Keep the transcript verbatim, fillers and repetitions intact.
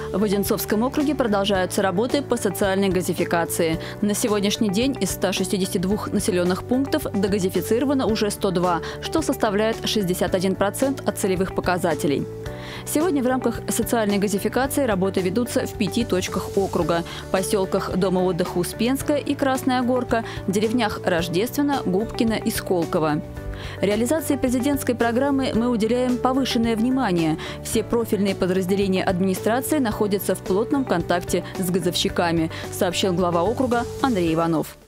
В Одинцовском округе продолжаются работы по социальной газификации. На сегодняшний день из ста шестидесяти двух населенных пунктов догазифицировано уже сто два, что составляет шестьдесят один процент от целевых показателей. Сегодня в рамках социальной газификации работы ведутся в пяти точках округа – поселках Дома отдыха Успенская и Красная Горка, деревнях Рождественно, Губкино и Сколково. Реализации президентской программы мы уделяем повышенное внимание. Все профильные подразделения администрации находятся в плотном контакте с газовщиками, сообщил глава округа Андрей Иванов.